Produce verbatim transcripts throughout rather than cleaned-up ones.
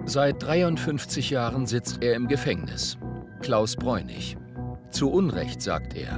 Seit dreiundfünfzig Jahren sitzt er im Gefängnis. Klaus Bräunig. Zu Unrecht, sagt er.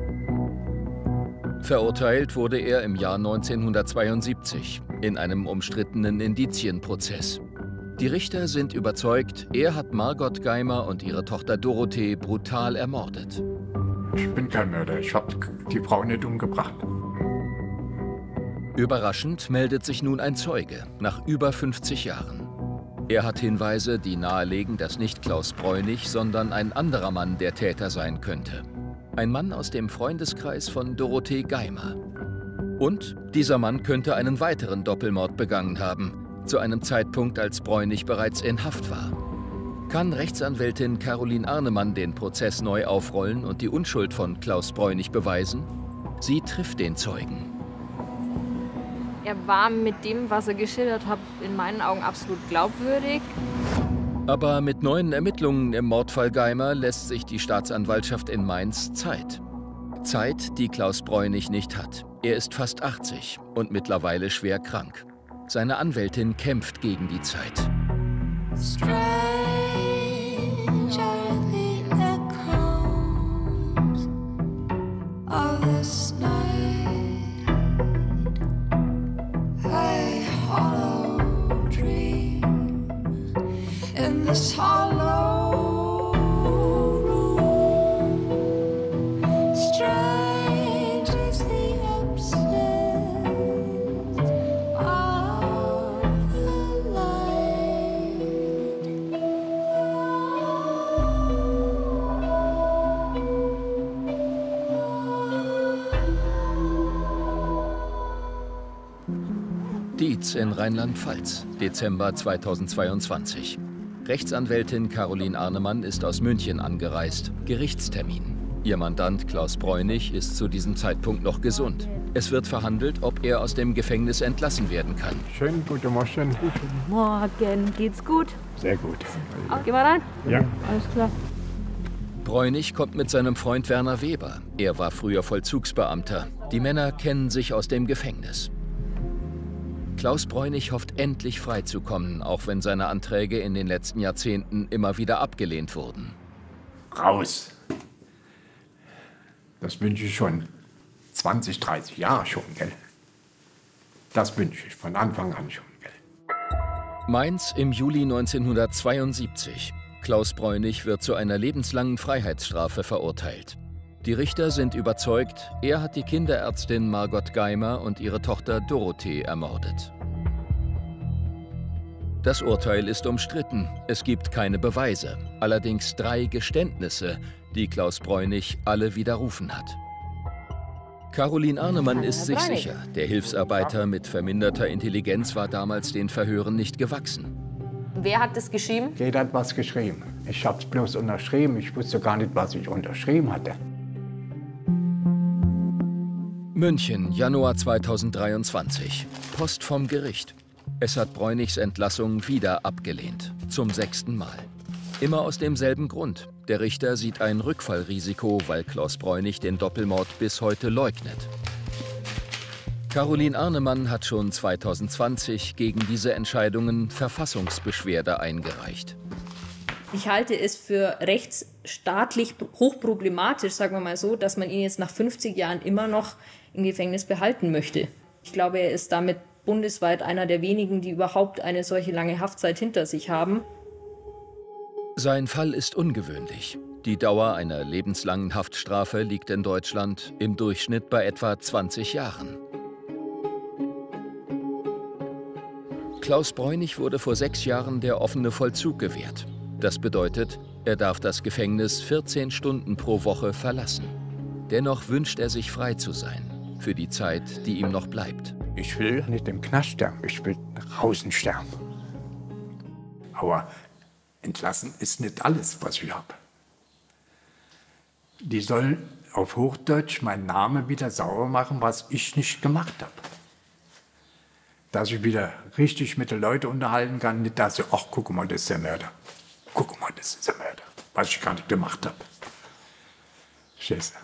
Verurteilt wurde er im Jahr neunzehnhundertzweiundsiebzig in einem umstrittenen Indizienprozess. Die Richter sind überzeugt, er hat Margot Geimer und ihre Tochter Dorothee brutal ermordet. Ich bin kein Mörder, ich habe die Frau nicht umgebracht. Überraschend meldet sich nun ein Zeuge, nach über fünfzig Jahren. Er hat Hinweise, die nahelegen, dass nicht Klaus Bräunig, sondern ein anderer Mann der Täter sein könnte. Ein Mann aus dem Freundeskreis von Dorothee Geimer. Und dieser Mann könnte einen weiteren Doppelmord begangen haben, zu einem Zeitpunkt, als Bräunig bereits in Haft war. Kann Rechtsanwältin Caroline Arnemann den Prozess neu aufrollen und die Unschuld von Klaus Bräunig beweisen? Sie trifft den Zeugen. Er war mit dem, was er geschildert hat, in meinen Augen absolut glaubwürdig. Aber mit neuen Ermittlungen im Mordfall Geimer lässt sich die Staatsanwaltschaft in Mainz Zeit. Zeit, die Klaus Bräunig nicht hat. Er ist fast achtzig und mittlerweile schwer krank. Seine Anwältin kämpft gegen die Zeit. This hollow room, strange is the absence of the light. Dietz in Rheinland-Pfalz, Dezember zweitausendzweiundzwanzig. Rechtsanwältin Caroline Arnemann ist aus München angereist. Gerichtstermin. Ihr Mandant Klaus Bräunig ist zu diesem Zeitpunkt noch gesund. Es wird verhandelt, ob er aus dem Gefängnis entlassen werden kann. Schönen guten Morgen. Guten Morgen. Geht's gut? Sehr gut. Geh mal rein. Ja. Alles klar. Bräunig kommt mit seinem Freund Werner Weber. Er war früher Vollzugsbeamter. Die Männer kennen sich aus dem Gefängnis. Klaus Bräunig hofft endlich freizukommen, auch wenn seine Anträge in den letzten Jahrzehnten immer wieder abgelehnt wurden. Raus! Das wünsche ich schon zwanzig, dreißig Jahre schon, gell? Das wünsche ich von Anfang an schon, gell? Mainz im Juli neunzehnhundertzweiundsiebzig. Klaus Bräunig wird zu einer lebenslangen Freiheitsstrafe verurteilt. Die Richter sind überzeugt, er hat die Kinderärztin Margot Geimer und ihre Tochter Dorothee ermordet. Das Urteil ist umstritten. Es gibt keine Beweise, allerdings drei Geständnisse, die Klaus Bräunig alle widerrufen hat. Caroline Arnemann ist sich sicher, der Hilfsarbeiter mit verminderter Intelligenz war damals den Verhören nicht gewachsen. Wer hat das geschrieben? Jeder hat was geschrieben. Ich habe es bloß unterschrieben. Ich wusste gar nicht, was ich unterschrieben hatte. München, Januar zweitausenddreiundzwanzig. Post vom Gericht. Es hat Bräunigs Entlassung wieder abgelehnt. Zum sechsten Mal. Immer aus demselben Grund. Der Richter sieht ein Rückfallrisiko, weil Klaus Bräunig den Doppelmord bis heute leugnet. Caroline Arnemann hat schon zweitausendzwanzig gegen diese Entscheidungen Verfassungsbeschwerde eingereicht. Ich halte es für rechtsstaatlich hochproblematisch, sagen wir mal so, dass man ihn jetzt nach fünfzig Jahren immer noch im Gefängnis behalten möchte. Ich glaube, er ist damit bundesweit einer der wenigen, die überhaupt eine solche lange Haftzeit hinter sich haben. Sein Fall ist ungewöhnlich. Die Dauer einer lebenslangen Haftstrafe liegt in Deutschland im Durchschnitt bei etwa zwanzig Jahren. Klaus Bräunig wurde vor sechs Jahren der offene Vollzug gewährt. Das bedeutet, er darf das Gefängnis vierzehn Stunden pro Woche verlassen. Dennoch wünscht er sich frei zu sein, für die Zeit, die ihm noch bleibt. Ich will nicht im Knast sterben, ich will draußen sterben. Aber entlassen ist nicht alles, was ich habe. Die sollen auf Hochdeutsch meinen Namen wieder sauber machen, was ich nicht gemacht habe. Dass ich wieder richtig mit den Leuten unterhalten kann, nicht dass sie, ach, guck mal, das ist der Mörder. Guck mal, das ist der Mörder, was ich gar nicht gemacht habe. Scheiße.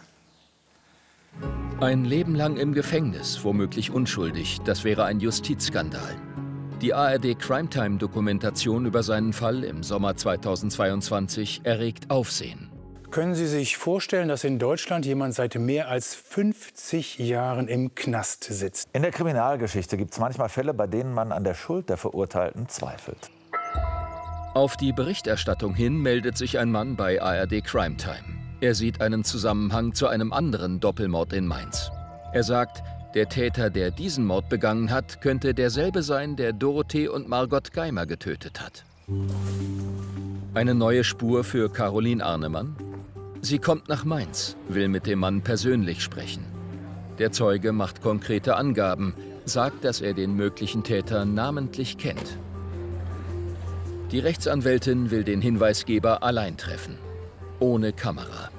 Ein Leben lang im Gefängnis, womöglich unschuldig, das wäre ein Justizskandal. Die A R D-Crimetime-Dokumentation über seinen Fall im Sommer zweitausendzweiundzwanzig erregt Aufsehen. Können Sie sich vorstellen, dass in Deutschland jemand seit mehr als fünfzig Jahren im Knast sitzt? In der Kriminalgeschichte gibt es manchmal Fälle, bei denen man an der Schuld der Verurteilten zweifelt. Auf die Berichterstattung hin meldet sich ein Mann bei A R D Crimetime. Er sieht einen Zusammenhang zu einem anderen Doppelmord in Mainz. Er sagt, der Täter, der diesen Mord begangen hat, könnte derselbe sein, der Dorothee und Margot Geimer getötet hat. Eine neue Spur für Caroline Arnemann? Sie kommt nach Mainz, will mit dem Mann persönlich sprechen. Der Zeuge macht konkrete Angaben, sagt, dass er den möglichen Täter namentlich kennt. Die Rechtsanwältin will den Hinweisgeber allein treffen, ohne Kamera.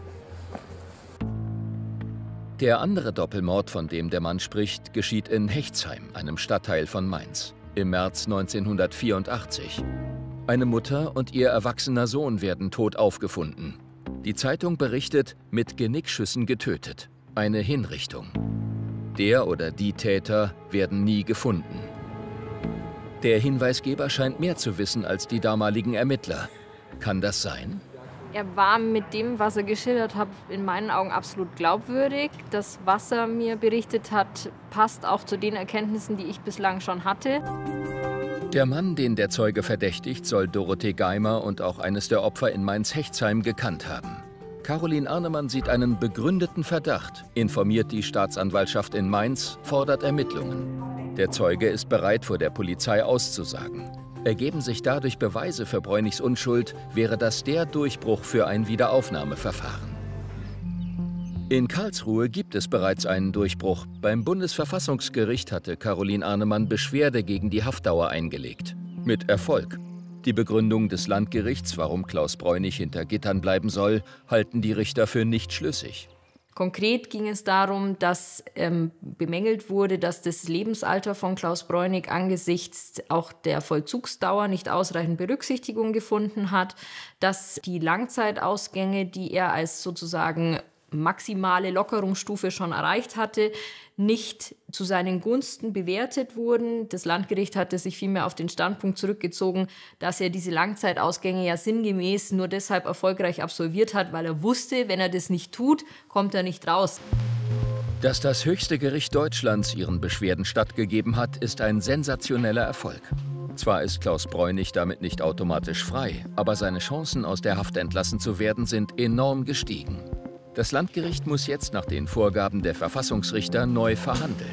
Der andere Doppelmord, von dem der Mann spricht, geschieht in Hechtsheim, einem Stadtteil von Mainz, im März neunzehnhundertvierundachtzig. Eine Mutter und ihr erwachsener Sohn werden tot aufgefunden. Die Zeitung berichtet, mit Genickschüssen getötet. Eine Hinrichtung. Der oder die Täter werden nie gefunden. Der Hinweisgeber scheint mehr zu wissen als die damaligen Ermittler. Kann das sein? Er war mit dem, was er geschildert hat, in meinen Augen absolut glaubwürdig. Das, was er mir berichtet hat, passt auch zu den Erkenntnissen, die ich bislang schon hatte. Der Mann, den der Zeuge verdächtigt, soll Dorothee Geimer und auch eines der Opfer in Mainz-Hechtsheim gekannt haben. Caroline Arnemann sieht einen begründeten Verdacht, informiert die Staatsanwaltschaft in Mainz, fordert Ermittlungen. Der Zeuge ist bereit, vor der Polizei auszusagen. Ergeben sich dadurch Beweise für Bräunichs Unschuld, wäre das der Durchbruch für ein Wiederaufnahmeverfahren. In Karlsruhe gibt es bereits einen Durchbruch. Beim Bundesverfassungsgericht hatte Caroline Arnemann Beschwerde gegen die Haftdauer eingelegt. Mit Erfolg. Die Begründung des Landgerichts, warum Klaus Bräunig hinter Gittern bleiben soll, halten die Richter für nicht schlüssig. Konkret ging es darum, dass ähm, bemängelt wurde, dass das Lebensalter von Klaus Bräunig angesichts auch der Vollzugsdauer nicht ausreichend Berücksichtigung gefunden hat, dass die Langzeitausgänge, die er als sozusagen maximale Lockerungsstufe schon erreicht hatte, nicht zu seinen Gunsten bewertet wurden. Das Landgericht hatte sich vielmehr auf den Standpunkt zurückgezogen, dass er diese Langzeitausgänge ja sinngemäß nur deshalb erfolgreich absolviert hat, weil er wusste, wenn er das nicht tut, kommt er nicht raus. Dass das höchste Gericht Deutschlands ihren Beschwerden stattgegeben hat, ist ein sensationeller Erfolg. Zwar ist Klaus Bräunig damit nicht automatisch frei, aber seine Chancen, aus der Haft entlassen zu werden, sind enorm gestiegen. Das Landgericht muss jetzt nach den Vorgaben der Verfassungsrichter neu verhandeln.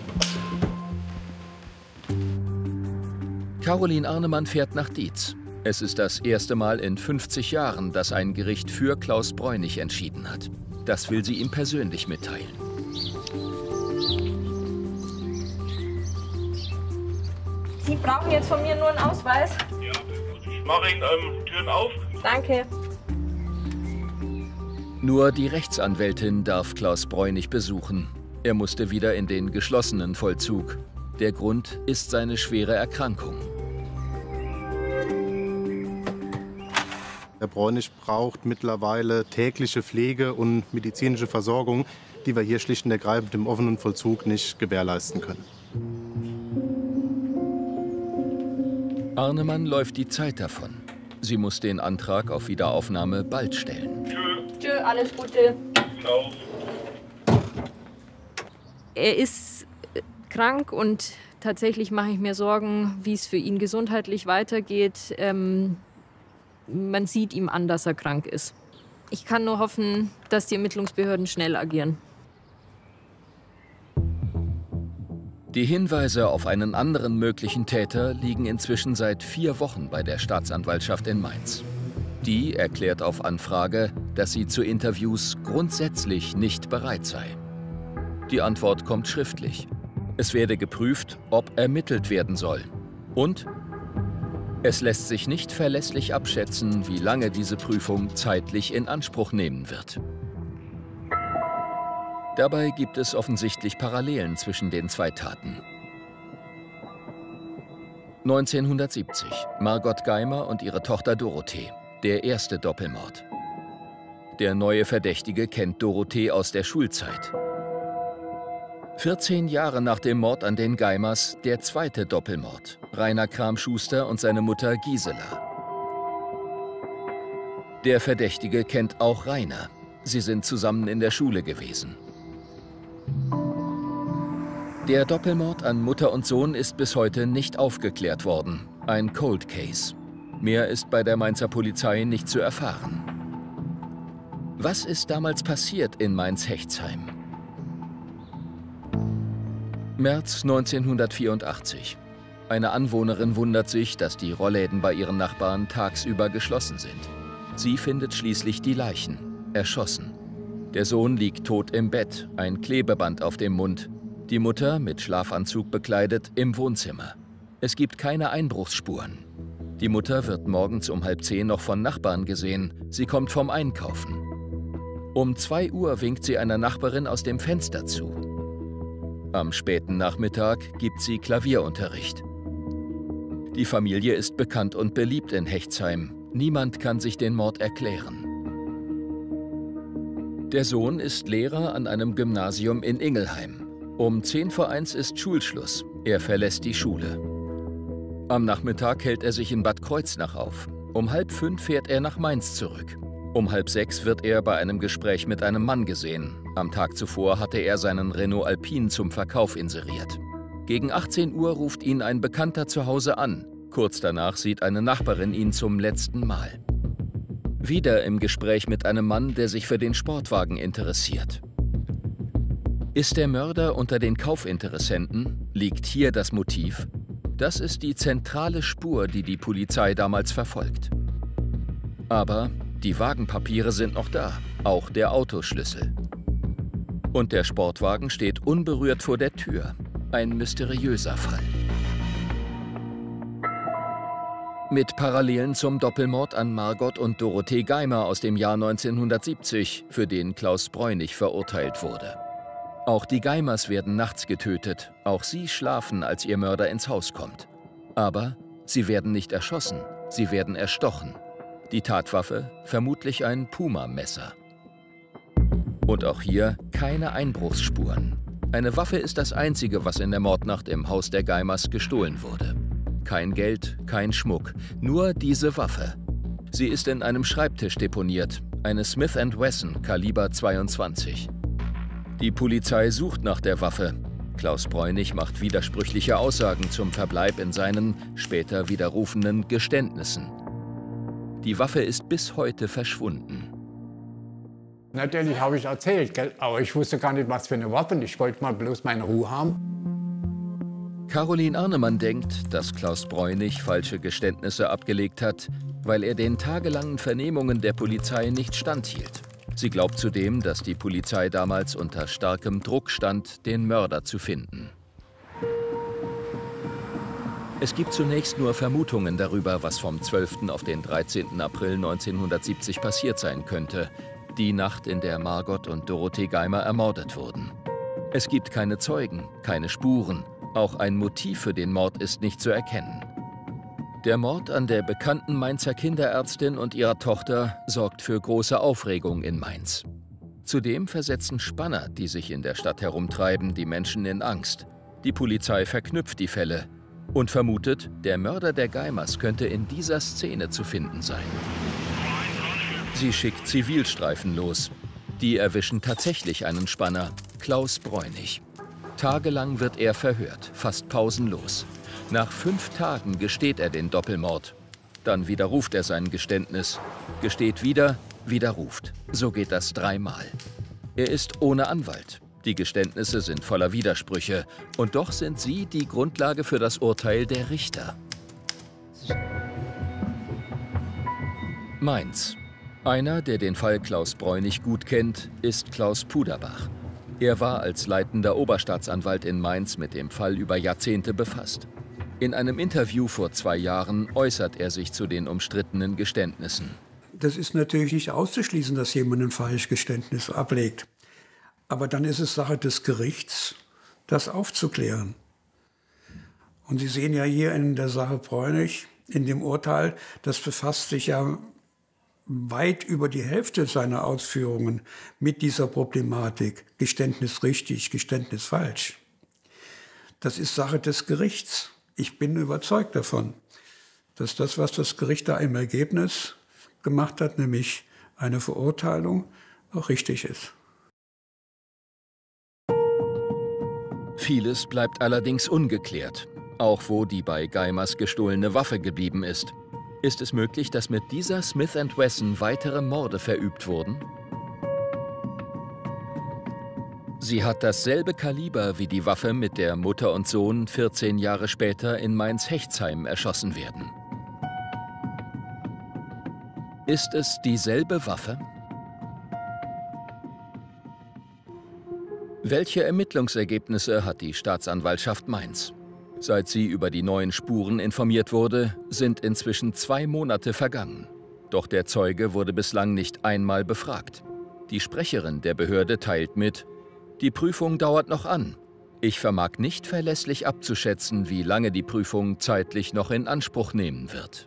Caroline Arnemann fährt nach Dietz. Es ist das erste Mal in fünfzig Jahren, dass ein Gericht für Klaus Bräunig entschieden hat. Das will sie ihm persönlich mitteilen. Sie brauchen jetzt von mir nur einen Ausweis? Ja, ich mache Ihnen ähm, Türen auf. Danke. Nur die Rechtsanwältin darf Klaus Bräunig besuchen. Er musste wieder in den geschlossenen Vollzug. Der Grund ist seine schwere Erkrankung. Herr Bräunig braucht mittlerweile tägliche Pflege und medizinische Versorgung, die wir hier schlicht und ergreifend im offenen Vollzug nicht gewährleisten können. Arnemann läuft die Zeit davon. Sie muss den Antrag auf Wiederaufnahme bald stellen. Tschö, alles Gute. Genau. Er ist krank und tatsächlich mache ich mir Sorgen, wie es für ihn gesundheitlich weitergeht. Ähm, man sieht ihm an, dass er krank ist. Ich kann nur hoffen, dass die Ermittlungsbehörden schnell agieren. Die Hinweise auf einen anderen möglichen Täter liegen inzwischen seit vier Wochen bei der Staatsanwaltschaft in Mainz. Die erklärt auf Anfrage, dass sie zu Interviews grundsätzlich nicht bereit sei. Die Antwort kommt schriftlich. Es werde geprüft, ob ermittelt werden soll. Und es lässt sich nicht verlässlich abschätzen, wie lange diese Prüfung zeitlich in Anspruch nehmen wird. Dabei gibt es offensichtlich Parallelen zwischen den zwei Taten. neunzehnhundertsiebzig, Margot Geimer und ihre Tochter Dorothee, der erste Doppelmord. Der neue Verdächtige kennt Dorothee aus der Schulzeit. vierzehn Jahre nach dem Mord an den Geimers der zweite Doppelmord. Rainer Kramschuster und seine Mutter Gisela. Der Verdächtige kennt auch Rainer. Sie sind zusammen in der Schule gewesen. Der Doppelmord an Mutter und Sohn ist bis heute nicht aufgeklärt worden. Ein Cold Case. Mehr ist bei der Mainzer Polizei nicht zu erfahren. Was ist damals passiert in Mainz-Hechtsheim? März neunzehnhundertvierundachtzig. Eine Anwohnerin wundert sich, dass die Rollläden bei ihren Nachbarn tagsüber geschlossen sind. Sie findet schließlich die Leichen, erschossen. Der Sohn liegt tot im Bett, ein Klebeband auf dem Mund. Die Mutter, mit Schlafanzug bekleidet, im Wohnzimmer. Es gibt keine Einbruchsspuren. Die Mutter wird morgens um halb zehn noch von Nachbarn gesehen. Sie kommt vom Einkaufen. Um zwei Uhr winkt sie einer Nachbarin aus dem Fenster zu. Am späten Nachmittag gibt sie Klavierunterricht. Die Familie ist bekannt und beliebt in Hechtsheim. Niemand kann sich den Mord erklären. Der Sohn ist Lehrer an einem Gymnasium in Ingelheim. Um zehn vor eins ist Schulschluss. Er verlässt die Schule. Am Nachmittag hält er sich in Bad Kreuznach auf. Um halb fünf fährt er nach Mainz zurück. Um halb sechs wird er bei einem Gespräch mit einem Mann gesehen. Am Tag zuvor hatte er seinen Renault Alpine zum Verkauf inseriert. Gegen achtzehn Uhr ruft ihn ein Bekannter zu Hause an. Kurz danach sieht eine Nachbarin ihn zum letzten Mal. Wieder im Gespräch mit einem Mann, der sich für den Sportwagen interessiert. Ist der Mörder unter den Kaufinteressenten? Liegt hier das Motiv? Das ist die zentrale Spur, die die Polizei damals verfolgt. Aber die Wagenpapiere sind noch da, auch der Autoschlüssel. Und der Sportwagen steht unberührt vor der Tür. Ein mysteriöser Fall. Mit Parallelen zum Doppelmord an Margot und Dorothee Geimer aus dem Jahr neunzehnhundertsiebzig, für den Klaus Bräunig verurteilt wurde. Auch die Geimers werden nachts getötet. Auch sie schlafen, als ihr Mörder ins Haus kommt. Aber sie werden nicht erschossen, sie werden erstochen. Die Tatwaffe, vermutlich ein Puma-Messer. Und auch hier keine Einbruchsspuren. Eine Waffe ist das Einzige, was in der Mordnacht im Haus der Geimers gestohlen wurde. Kein Geld, kein Schmuck, nur diese Waffe. Sie ist in einem Schreibtisch deponiert, eine Smith and Wesson Kaliber zweiundzwanzig. Die Polizei sucht nach der Waffe. Klaus Bräunig macht widersprüchliche Aussagen zum Verbleib in seinen, später widerrufenen Geständnissen. Die Waffe ist bis heute verschwunden. Natürlich habe ich erzählt, gell? Aber ich wusste gar nicht, was für eine Waffe. Ich wollte mal bloß meine Ruhe haben. Caroline Arnemann denkt, dass Klaus Bräunig falsche Geständnisse abgelegt hat, weil er den tagelangen Vernehmungen der Polizei nicht standhielt. Sie glaubt zudem, dass die Polizei damals unter starkem Druck stand, den Mörder zu finden. Es gibt zunächst nur Vermutungen darüber, was vom zwölften auf den dreizehnten April neunzehnhundertsiebzig passiert sein könnte, die Nacht, in der Margot und Dorothee Geimer ermordet wurden. Es gibt keine Zeugen, keine Spuren. Auch ein Motiv für den Mord ist nicht zu erkennen. Der Mord an der bekannten Mainzer Kinderärztin und ihrer Tochter sorgt für große Aufregung in Mainz. Zudem versetzen Spanner, die sich in der Stadt herumtreiben, die Menschen in Angst. Die Polizei verknüpft die Fälle und vermutet, der Mörder der Geimers könnte in dieser Szene zu finden sein. Sie schickt Zivilstreifen los. Die erwischen tatsächlich einen Spanner, Klaus Bräunig. Tagelang wird er verhört, fast pausenlos. Nach fünf Tagen gesteht er den Doppelmord. Dann widerruft er sein Geständnis. Gesteht wieder, widerruft. So geht das dreimal. Er ist ohne Anwalt. Die Geständnisse sind voller Widersprüche. Und doch sind sie die Grundlage für das Urteil der Richter. Mainz. Einer, der den Fall Klaus Bräunig gut kennt, ist Klaus Puderbach. Er war als leitender Oberstaatsanwalt in Mainz mit dem Fall über Jahrzehnte befasst. In einem Interview vor zwei Jahren äußert er sich zu den umstrittenen Geständnissen. Das ist natürlich nicht auszuschließen, dass jemand ein falsches Geständnis ablegt. Aber dann ist es Sache des Gerichts, das aufzuklären. Und Sie sehen ja hier in der Sache Bräunig, in dem Urteil, das befasst sich ja weit über die Hälfte seiner Ausführungen mit dieser Problematik Geständnis richtig, Geständnis falsch. Das ist Sache des Gerichts. Ich bin überzeugt davon, dass das, was das Gericht da im Ergebnis gemacht hat, nämlich eine Verurteilung, auch richtig ist. Vieles bleibt allerdings ungeklärt, auch wo die bei Geimers gestohlene Waffe geblieben ist. Ist es möglich, dass mit dieser Smith and Wesson weitere Morde verübt wurden? Sie hat dasselbe Kaliber wie die Waffe, mit der Mutter und Sohn vierzehn Jahre später in Mainz-Hechtsheim erschossen werden. Ist es dieselbe Waffe? Welche Ermittlungsergebnisse hat die Staatsanwaltschaft Mainz? Seit sie über die neuen Spuren informiert wurde, sind inzwischen zwei Monate vergangen. Doch der Zeuge wurde bislang nicht einmal befragt. Die Sprecherin der Behörde teilt mit: Die Prüfung dauert noch an. Ich vermag nicht verlässlich abzuschätzen, wie lange die Prüfung zeitlich noch in Anspruch nehmen wird.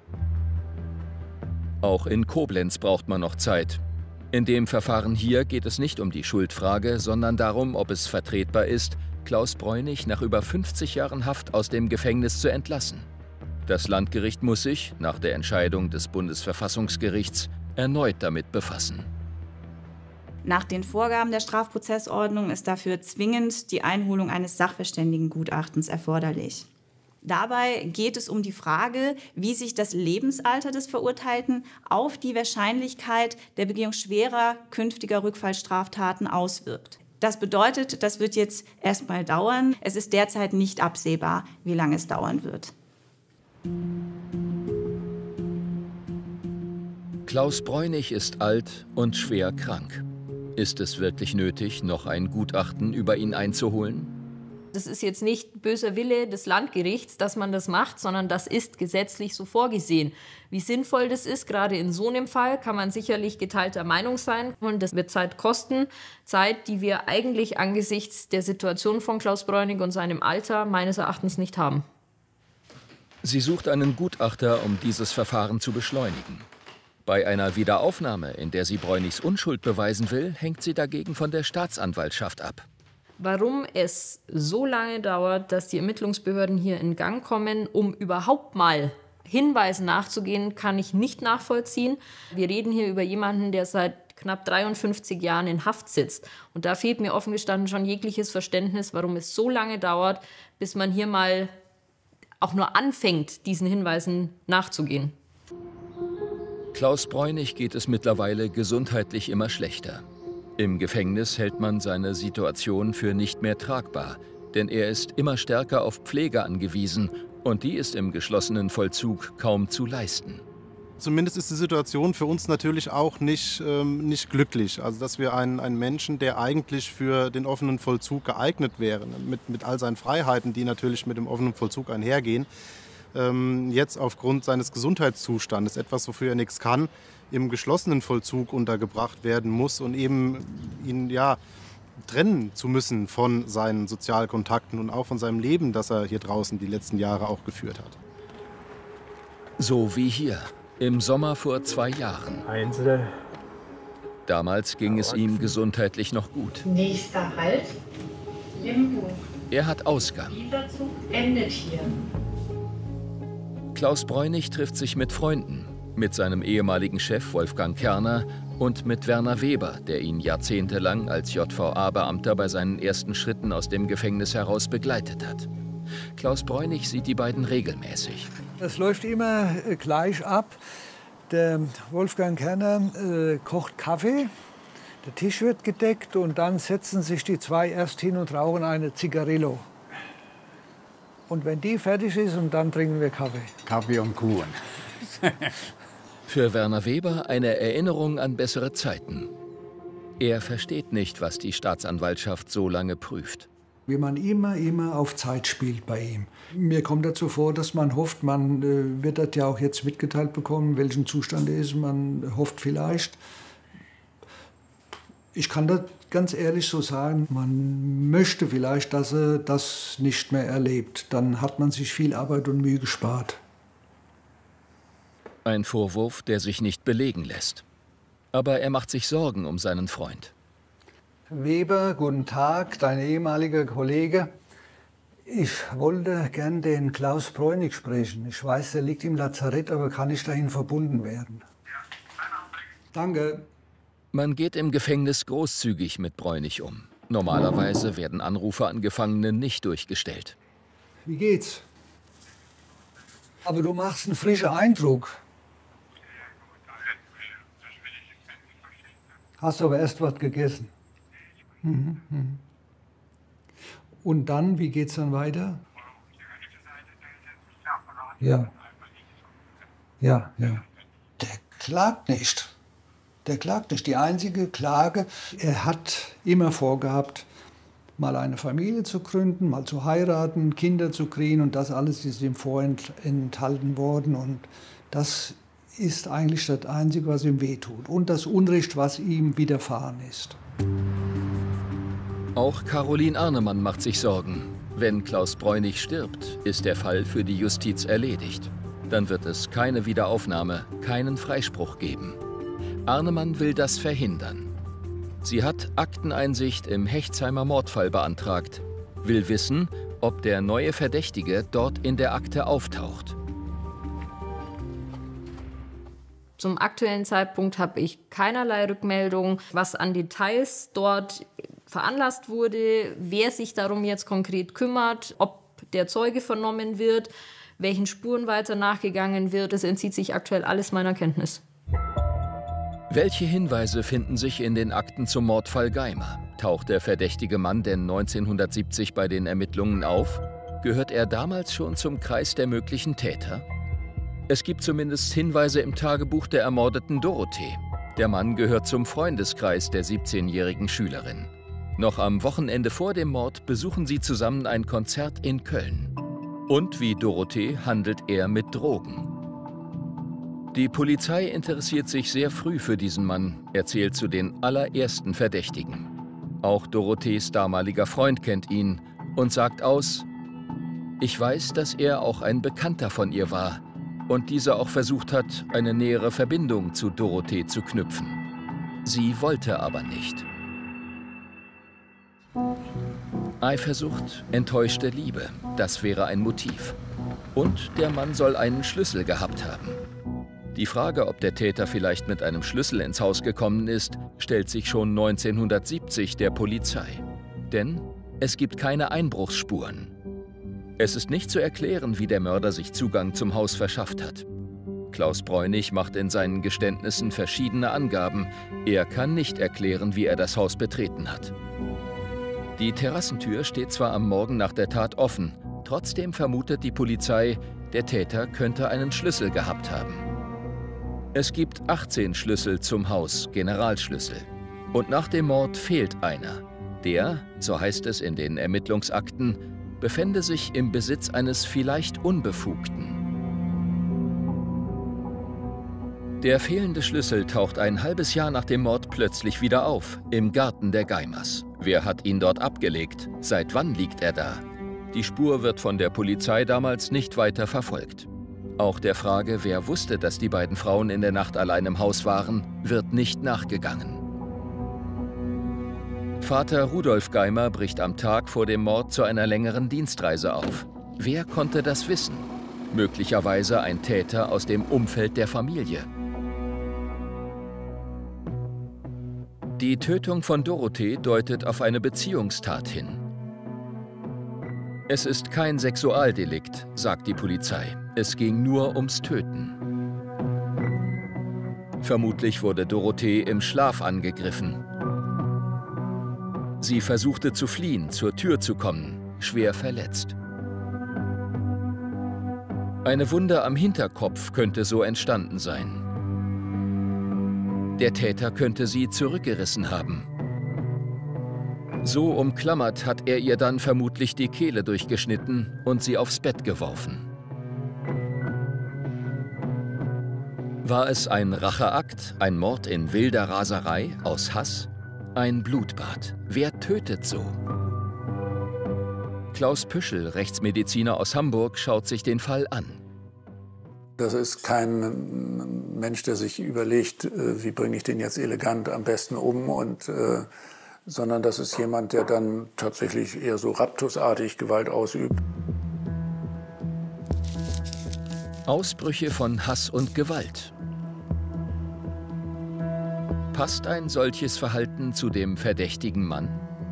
Auch in Koblenz braucht man noch Zeit. In dem Verfahren hier geht es nicht um die Schuldfrage, sondern darum, ob es vertretbar ist, Klaus Bräunig nach über fünfzig Jahren Haft aus dem Gefängnis zu entlassen. Das Landgericht muss sich, nach der Entscheidung des Bundesverfassungsgerichts, erneut damit befassen. Nach den Vorgaben der Strafprozessordnung ist dafür zwingend die Einholung eines Sachverständigengutachtens erforderlich. Dabei geht es um die Frage, wie sich das Lebensalter des Verurteilten auf die Wahrscheinlichkeit der Begehung schwerer künftiger Rückfallstraftaten auswirkt. Das bedeutet, das wird jetzt erstmal dauern. Es ist derzeit nicht absehbar, wie lange es dauern wird. Klaus Bräunig ist alt und schwer krank. Ist es wirklich nötig, noch ein Gutachten über ihn einzuholen? Das ist jetzt nicht böser Wille des Landgerichts, dass man das macht, sondern das ist gesetzlich so vorgesehen. Wie sinnvoll das ist, gerade in so einem Fall, kann man sicherlich geteilter Meinung sein. Und das wird Zeit kosten. Zeit, die wir eigentlich angesichts der Situation von Klaus Bräunig und seinem Alter meines Erachtens nicht haben. Sie sucht einen Gutachter, um dieses Verfahren zu beschleunigen. Bei einer Wiederaufnahme, in der sie Bräunigs Unschuld beweisen will, hängt sie dagegen von der Staatsanwaltschaft ab. Warum es so lange dauert, dass die Ermittlungsbehörden hier in Gang kommen, um überhaupt mal Hinweisen nachzugehen, kann ich nicht nachvollziehen. Wir reden hier über jemanden, der seit knapp dreiundfünfzig Jahren in Haft sitzt. Und da fehlt mir offen gestanden schon jegliches Verständnis, warum es so lange dauert, bis man hier mal auch nur anfängt, diesen Hinweisen nachzugehen. Klaus Bräunig geht es mittlerweile gesundheitlich immer schlechter. Im Gefängnis hält man seine Situation für nicht mehr tragbar, denn er ist immer stärker auf Pflege angewiesen und die ist im geschlossenen Vollzug kaum zu leisten. Zumindest ist die Situation für uns natürlich auch nicht, ähm, nicht glücklich. Also dass wir einen, einen Menschen, der eigentlich für den offenen Vollzug geeignet wäre, mit, mit all seinen Freiheiten, die natürlich mit dem offenen Vollzug einhergehen, ähm, jetzt aufgrund seines Gesundheitszustandes, etwas, wofür er nichts kann, im geschlossenen Vollzug untergebracht werden muss und eben ihn ja trennen zu müssen von seinen Sozialkontakten und auch von seinem Leben, das er hier draußen die letzten Jahre auch geführt hat. So wie hier, im Sommer vor zwei Jahren. Einzel. Damals ging es ihm gesundheitlich noch gut. Nächster Halt, Limburg. Er hat Ausgang. Dieser Zug endet hier. Klaus Bräunig trifft sich mit Freunden. Mit seinem ehemaligen Chef Wolfgang Kerner und mit Werner Weber, der ihn jahrzehntelang als J V A-Beamter bei seinen ersten Schritten aus dem Gefängnis heraus begleitet hat. Klaus Bräunig sieht die beiden regelmäßig. Das läuft immer gleich ab. Der Wolfgang Kerner äh, kocht Kaffee, der Tisch wird gedeckt und dann setzen sich die zwei erst hin und rauchen eine Zigarillo. Und wenn die fertig ist, und dann trinken wir Kaffee. Kaffee und Kuchen. Für Werner Weber eine Erinnerung an bessere Zeiten. Er versteht nicht, was die Staatsanwaltschaft so lange prüft. Wie man immer, immer auf Zeit spielt bei ihm. Mir kommt dazu vor, dass man hofft, man äh, wird das ja auch jetzt mitgeteilt bekommen, welchen Zustand er ist. Man hofft vielleicht, ich kann das ganz ehrlich so sagen, man möchte vielleicht, dass er das nicht mehr erlebt. Dann hat man sich viel Arbeit und Mühe gespart. Ein Vorwurf, der sich nicht belegen lässt. Aber er macht sich Sorgen um seinen Freund. Weber, guten Tag, dein ehemaliger Kollege. Ich wollte gern den Klaus Bräunig sprechen. Ich weiß, er liegt im Lazarett, aber kann ich dahin verbunden werden? Danke. Man geht im Gefängnis großzügig mit Bräunig um. Normalerweise werden Anrufe an Gefangene nicht durchgestellt. Wie geht's? Aber du machst einen frischen Eindruck. Hast aber erst was gegessen. Mhm, mhm. Und dann, wie geht's dann weiter? Ja. Ja, ja. Der klagt nicht. Der klagt nicht. Die einzige Klage, er hat immer vorgehabt, mal eine Familie zu gründen, mal zu heiraten, Kinder zu kriegen, und das alles ist ihm vorenthalten worden. Und das ist eigentlich das Einzige, was ihm wehtut. Und das Unrecht, was ihm widerfahren ist. Auch Caroline Arnemann macht sich Sorgen. Wenn Klaus Bräunig stirbt, ist der Fall für die Justiz erledigt. Dann wird es keine Wiederaufnahme, keinen Freispruch geben. Arnemann will das verhindern. Sie hat Akteneinsicht im Hechtsheimer Mordfall beantragt, will wissen, ob der neue Verdächtige dort in der Akte auftaucht. Zum aktuellen Zeitpunkt habe ich keinerlei Rückmeldung, was an Details dort veranlasst wurde, wer sich darum jetzt konkret kümmert, ob der Zeuge vernommen wird, welchen Spuren weiter nachgegangen wird. Das entzieht sich aktuell alles meiner Kenntnis. Welche Hinweise finden sich in den Akten zum Mordfall Geimer? Taucht der verdächtige Mann denn neunzehnhundertsiebzig bei den Ermittlungen auf? Gehört er damals schon zum Kreis der möglichen Täter? Es gibt zumindest Hinweise im Tagebuch der ermordeten Dorothee. Der Mann gehört zum Freundeskreis der siebzehnjährigen Schülerin. Noch am Wochenende vor dem Mord besuchen sie zusammen ein Konzert in Köln. Und wie Dorothee handelt er mit Drogen. Die Polizei interessiert sich sehr früh für diesen Mann, er zählt zu den allerersten Verdächtigen. Auch Dorothees damaliger Freund kennt ihn und sagt aus: Ich weiß, dass er auch ein Bekannter von ihr war und dieser auch versucht hat, eine nähere Verbindung zu Dorothee zu knüpfen. Sie wollte aber nicht. Eifersucht, enttäuschte Liebe, das wäre ein Motiv. Und der Mann soll einen Schlüssel gehabt haben. Die Frage, ob der Täter vielleicht mit einem Schlüssel ins Haus gekommen ist, stellt sich schon neunzehnhundertsiebzig der Polizei. Denn es gibt keine Einbruchsspuren. Es ist nicht zu erklären, wie der Mörder sich Zugang zum Haus verschafft hat. Klaus Bräunig macht in seinen Geständnissen verschiedene Angaben. Er kann nicht erklären, wie er das Haus betreten hat. Die Terrassentür steht zwar am Morgen nach der Tat offen, trotzdem vermutet die Polizei, der Täter könnte einen Schlüssel gehabt haben. Es gibt achtzehn Schlüssel zum Haus, Generalschlüssel. Und nach dem Mord fehlt einer. Der, so heißt es in den Ermittlungsakten, befände sich im Besitz eines vielleicht Unbefugten. Der fehlende Schlüssel taucht ein halbes Jahr nach dem Mord plötzlich wieder auf, im Garten der Geimers. Wer hat ihn dort abgelegt? Seit wann liegt er da? Die Spur wird von der Polizei damals nicht weiter verfolgt. Auch der Frage, wer wusste, dass die beiden Frauen in der Nacht allein im Haus waren, wird nicht nachgegangen. Vater Rudolf Geimer bricht am Tag vor dem Mord zu einer längeren Dienstreise auf. Wer konnte das wissen? Möglicherweise ein Täter aus dem Umfeld der Familie. Die Tötung von Dorothee deutet auf eine Beziehungstat hin. Es ist kein Sexualdelikt, sagt die Polizei. Es ging nur ums Töten. Vermutlich wurde Dorothee im Schlaf angegriffen. Sie versuchte zu fliehen, zur Tür zu kommen, schwer verletzt. Eine Wunde am Hinterkopf könnte so entstanden sein. Der Täter könnte sie zurückgerissen haben. So umklammert hat er ihr dann vermutlich die Kehle durchgeschnitten und sie aufs Bett geworfen. War es ein Racheakt, ein Mord in wilder Raserei, aus Hass? Ein Blutbad. Wer tötet so? Klaus Püschel, Rechtsmediziner aus Hamburg, schaut sich den Fall an. Das ist kein Mensch, der sich überlegt, wie bringe ich den jetzt elegant am besten um, und, äh, sondern das ist jemand, der dann tatsächlich eher so raptusartig Gewalt ausübt. Ausbrüche von Hass und Gewalt. Passt ein solches Verhalten zu dem verdächtigen Mann?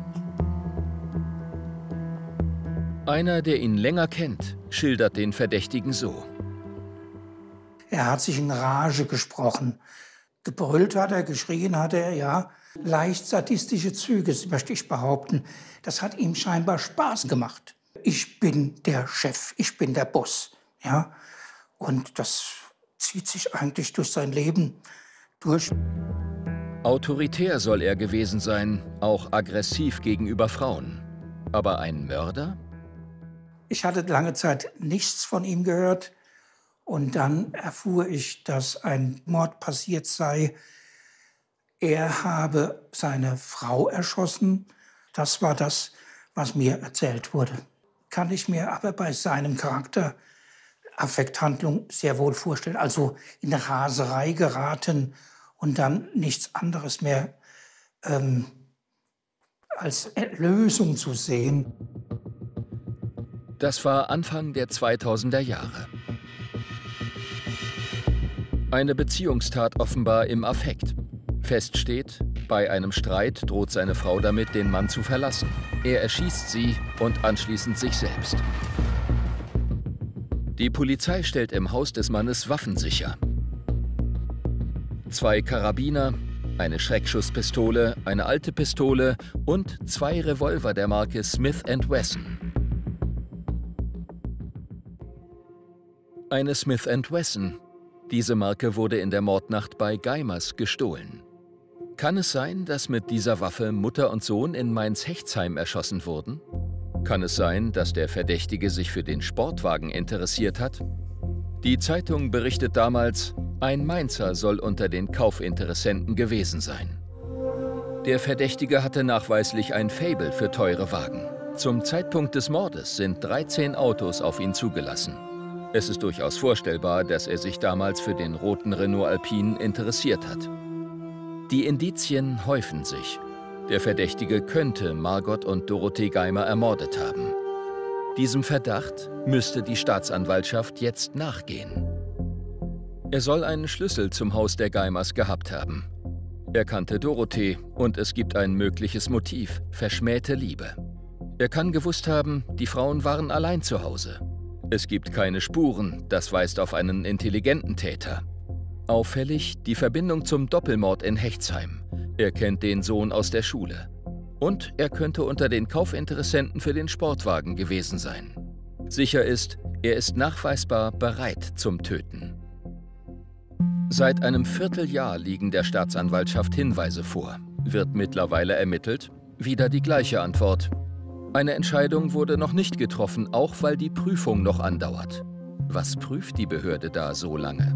Einer, der ihn länger kennt, schildert den Verdächtigen so. Er hat sich in Rage gesprochen. Gebrüllt hat er, geschrien hat er, ja. Leicht sadistische Züge, möchte ich behaupten. Das hat ihm scheinbar Spaß gemacht. Ich bin der Chef, ich bin der Boss, ja. Und das zieht sich eigentlich durch sein Leben durch. Autoritär soll er gewesen sein, auch aggressiv gegenüber Frauen. Aber ein Mörder? Ich hatte lange Zeit nichts von ihm gehört. Und dann erfuhr ich, dass ein Mord passiert sei. Er habe seine Frau erschossen. Das war das, was mir erzählt wurde. Kann ich mir aber bei seinem Charakter Affekthandlung sehr wohl vorstellen. Also in eine Raserei geraten und dann nichts anderes mehr ähm, als Lösung zu sehen. Das war Anfang der zweitausender Jahre. Eine Beziehungstat offenbar im Affekt. Fest steht, bei einem Streit droht seine Frau damit, den Mann zu verlassen. Er erschießt sie und anschließend sich selbst. Die Polizei stellt im Haus des Mannes Waffen sicher. Zwei Karabiner, eine Schreckschusspistole, eine alte Pistole und zwei Revolver der Marke Smith and Wesson. Eine Smith and Wesson. Diese Marke wurde in der Mordnacht bei Geimers gestohlen. Kann es sein, dass mit dieser Waffe Mutter und Sohn in Mainz-Hechtsheim erschossen wurden? Kann es sein, dass der Verdächtige sich für den Sportwagen interessiert hat? Die Zeitung berichtet damals, ein Mainzer soll unter den Kaufinteressenten gewesen sein. Der Verdächtige hatte nachweislich ein Faible für teure Wagen. Zum Zeitpunkt des Mordes sind dreizehn Autos auf ihn zugelassen. Es ist durchaus vorstellbar, dass er sich damals für den roten Renault Alpine interessiert hat. Die Indizien häufen sich. Der Verdächtige könnte Margot und Dorothee Geimer ermordet haben. Diesem Verdacht müsste die Staatsanwaltschaft jetzt nachgehen. Er soll einen Schlüssel zum Haus der Geimers gehabt haben. Er kannte Dorothee und es gibt ein mögliches Motiv, verschmähte Liebe. Er kann gewusst haben, die Frauen waren allein zu Hause. Es gibt keine Spuren, das weist auf einen intelligenten Täter. Auffällig die Verbindung zum Doppelmord in Hechtsheim. Er kennt den Sohn aus der Schule. Und er könnte unter den Kaufinteressenten für den Sportwagen gewesen sein. Sicher ist, er ist nachweisbar bereit zum Töten. Seit einem Vierteljahr liegen der Staatsanwaltschaft Hinweise vor. Wird mittlerweile ermittelt? Wieder die gleiche Antwort. Eine Entscheidung wurde noch nicht getroffen, auch weil die Prüfung noch andauert. Was prüft die Behörde da so lange?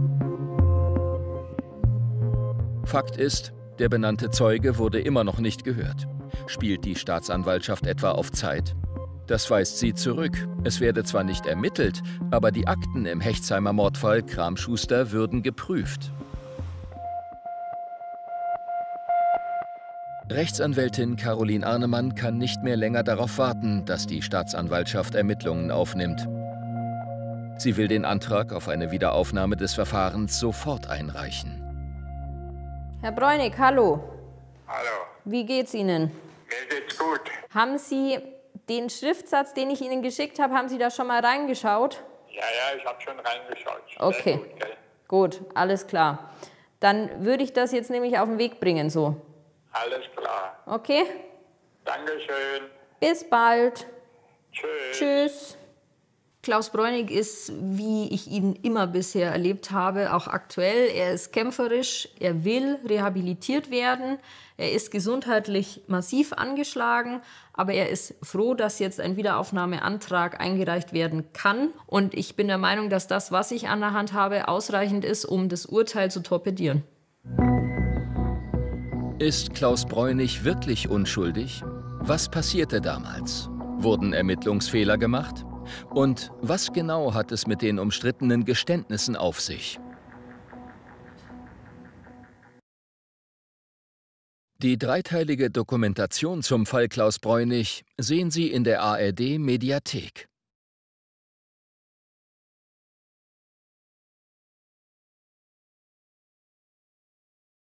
Fakt ist, der benannte Zeuge wurde immer noch nicht gehört. Spielt die Staatsanwaltschaft etwa auf Zeit? Das weist sie zurück. Es werde zwar nicht ermittelt, aber die Akten im Hechtsheimer Mordfall Kram-Schuster würden geprüft. Rechtsanwältin Caroline Arnemann kann nicht mehr länger darauf warten, dass die Staatsanwaltschaft Ermittlungen aufnimmt. Sie will den Antrag auf eine Wiederaufnahme des Verfahrens sofort einreichen. Herr Bräunig, hallo. Hallo. Wie geht's Ihnen? Mir geht's gut. Haben Sie den Schriftsatz, den ich Ihnen geschickt habe, haben Sie da schon mal reingeschaut? Ja, ja, ich habe schon reingeschaut. Sehr Okay, gut, gell? gut, alles klar. Dann würde ich das jetzt nämlich auf den Weg bringen, so. Alles klar. Okay? Dankeschön. Bis bald. Tschüss. Tschüss. Klaus Bräunig ist, wie ich ihn immer bisher erlebt habe, auch aktuell. Er ist kämpferisch, er will rehabilitiert werden, er ist gesundheitlich massiv angeschlagen, aber er ist froh, dass jetzt ein Wiederaufnahmeantrag eingereicht werden kann. Und ich bin der Meinung, dass das, was ich an der Hand habe, ausreichend ist, um das Urteil zu torpedieren. Ist Klaus Bräunig wirklich unschuldig? Was passierte damals? Wurden Ermittlungsfehler gemacht? Und was genau hat es mit den umstrittenen Geständnissen auf sich? Die dreiteilige Dokumentation zum Fall Klaus Bräunig sehen Sie in der A R D Mediathek.